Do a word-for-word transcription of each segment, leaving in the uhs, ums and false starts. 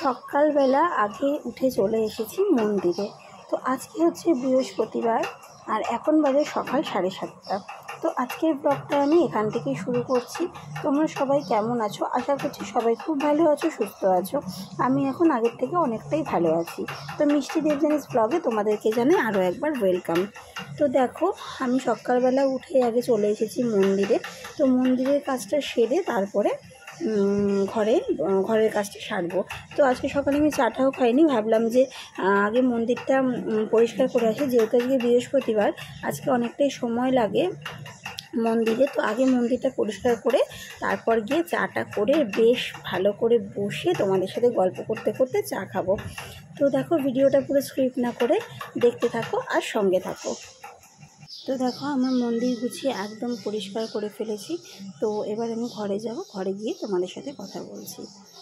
সকালবেলা আগে উঠে চলে এসেছি মন্দিরে। তো আজকে হচ্ছে বৃহস্পতিবার আর এখন বাজে সকাল সাড়ে সাতটা। তো আজকের ব্লগটা আমি এখান থেকেই শুরু করছি। তোমরা সবাই কেমন আছো? আশা করছি সবাই খুব ভালো আছো, সুস্থ আছো। আমি এখন আগের থেকে অনেকটাই ভালো আছি। তো মিষ্টি দেবজানিস ব্লগে তোমাদেরকে জানাই আরও একবার ওয়েলকাম। তো দেখো, আমি সকালবেলা উঠে আগে চলে এসেছি মন্দিরে। তো মন্দিরের কাজটা সেরে তারপরে ঘরে ঘরের কাজটা সারবো। তো আজকে সকালে আমি চাটাও খাইনি, ভাবলাম যে আগে মন্দিরটা পরিষ্কার করে আসি, যেহেতু আজকে বৃহস্পতিবার, আজকে অনেকটাই সময় লাগে মন্দিরে। তো আগে মন্দিরটা পরিষ্কার করে তারপর গিয়ে চাটা করে বেশ ভালো করে বসে তোমাদের সাথে গল্প করতে করতে চা খাবো। তো দেখো, ভিডিওটা পুরো স্ক্রিপ্ট না করে দেখতে থাকো আর সঙ্গে থাকো। তো দেখো, আমার মন্দির গুছিয়ে একদম পরিষ্কার করে ফেলেছি। তো এবার আমি ঘরে যাব, ঘরে গিয়ে তোমাদের সাথে কথা বলছি।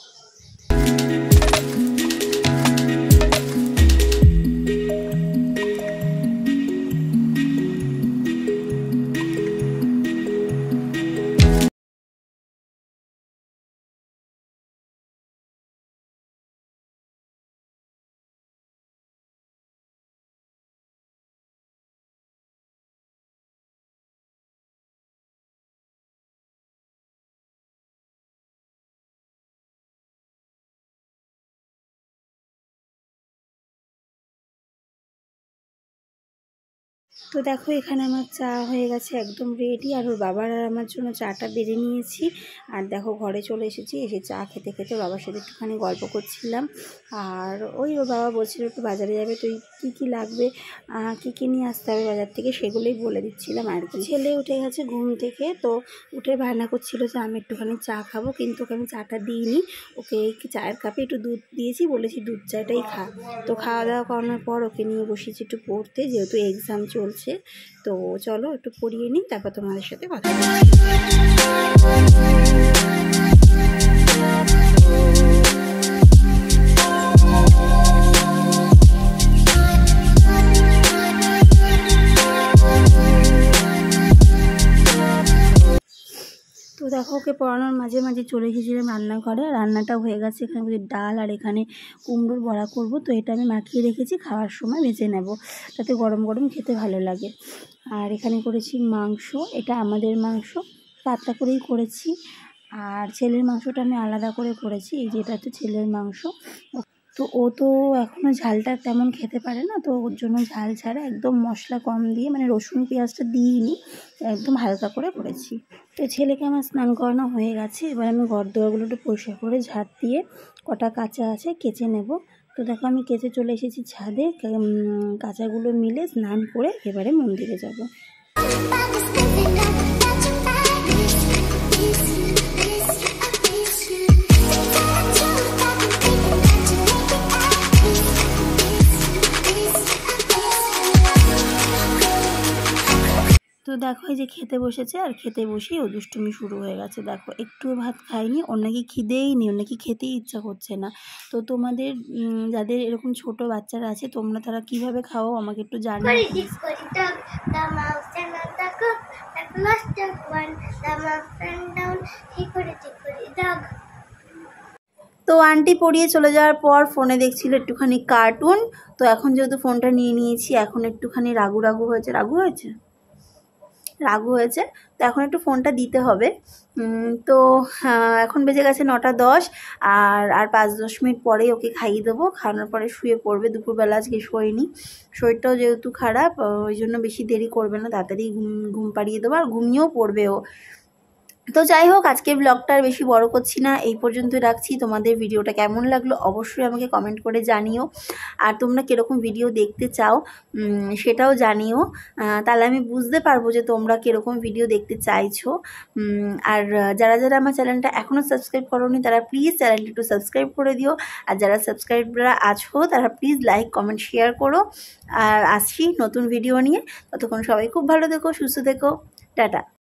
তো দেখো, এখানে আমার চা হয়ে গেছে একদম রেডি। আর ওর বাবার আর আমার জন্য চাটা বেড়ে নিয়েছি। আর দেখো, ঘরে চলে এসেছি। এসে চা খেতে খেতে ওর বাবার সাথে একটুখানি গল্প করছিলাম। আর ওই ওর বাবা বলছিল একটু বাজারে যাবে, তুই কী কী লাগবে, কী কী নিয়ে আসতে হবে বাজার থেকে, সেগুলোই বলে দিচ্ছিলাম আর কি। ছেলে উঠে গেছে ঘুম থেকে, তো উঠে বায়না করছিল যে আমি একটুখানি চা খাবো, কিন্তু ওকে আমি চাটা দিইনি। ওকে চায়ের কাপে একটু দুধ দিয়েছি, বলেছি দুধ চাটাই খা। তো খাওয়া দাওয়া করানোর পর ওকে নিয়ে বসেছি একটু পড়তে, যেহেতু এক্সাম চলছে। তো চলো একটু পড়িয়ে নিই, তারপর তোমাদের সাথে কথা বলছি। তো দেখো, ওকে পড়ানোর মাঝে মাঝে চলে এসেছিলাম রান্নাঘরে। রান্নাটা হয়ে গেছে, এখানে ডাল আর এখানে কুমড়োর বড়া করব। তো এটা আমি মাখিয়ে রেখেছি, খাওয়ার সময় ভেজে নেব, তাতে গরম গরম খেতে ভালো লাগে। আর এখানে করেছি মাংস, এটা আমাদের মাংস, পাতলা করেই করেছি। আর ছেলের মাংসটা আমি আলাদা করে করেছি, এই যে এটা হচ্ছে ছেলের মাংস। তো ও তো এখনও ঝালটা তেমন খেতে পারে না, তো ওর জন্য ঝাল ছাড়া একদম মশলা কম দিয়ে, মানে রসুন পেঁয়াজটা দিইনি, একদম হালকা করে করেছি। তো ছেলেকে আমার স্নান করানো হয়ে গেছে। এবার আমি ঘর দোয়ারগুলো একটু পরিষ্কার করে ঝাড় দিয়ে কটা কাঁচা আছে কেচে নেব। তো দেখো, আমি কেচে চলে এসেছি ছাদে। কাঁচাগুলো মিলে স্নান করে এবারে মন্দিরে যাব। তো দেখো, এই যে খেতে বসেছে, আর খেতে বসেই ও দুষ্টুমি শুরু হয়ে গেছে। দেখো, একটু ভাত খাইনি, ওর নাকি খিদেই নেই, ওর নাকি খেতেই ইচ্ছা করছে না। তো তোমাদের যাদের এরকম ছোট বাচ্চারা আছে, তোমরা তারা কিভাবে খাও আমাকে একটু জানিও। তো আন্টি পড়িয়ে চলে যাওয়ার পর ফোনে দেখছিল একটুখানি কার্টুন। তো এখন যেহেতু ফোনটা নিয়ে নিয়েছি, এখন একটুখানি রাগু রাগু হয়েছে রাগু হয়েছে রাগু হয়েছে তো এখন একটু ফোনটা দিতে হবে। তো এখন বেজে গেছে নটা দশ, আর আর পাঁচ দশ মিনিট পরেই ওকে খাইয়ে দেবো। খাওয়ানোর পরে শুয়ে পড়বে। দুপুরবেলা আজকে শোয়নি, শরীরটাও যেহেতু খারাপ, ওই জন্য বেশি দেরি করবে না, তাড়াতাড়ি ঘুম ঘুম পাড়িয়ে দেবো, আর ঘুমিয়েও পড়বে ও। তো যাই হোক, আজকের ব্লগটা আর বেশি বড় করছি না, এই পর্যন্ত রাখছি। তোমাদের ভিডিওটা কেমন লাগলো অবশ্যই আমাকে কমেন্ট করে জানিও। আর তোমরা কীরকম ভিডিও দেখতে চাও সেটাও জানিও, তাহলে আমি বুঝতে পারবো যে তোমরা কীরকম ভিডিও দেখতে চাইছো। আর যারা যারা আমার চ্যানেলটা এখনও সাবস্ক্রাইব করোনি, তারা প্লিজ চ্যানেলটা একটু সাবস্ক্রাইব করে দিও। আর যারা সাবস্ক্রাইবরা আছো, তারা প্লিজ লাইক কমেন্ট শেয়ার করো। আর আসছি নতুন ভিডিও নিয়ে, ততক্ষণ সবাই খুব ভালো থেকো, সুস্থ থেকো, টাটা।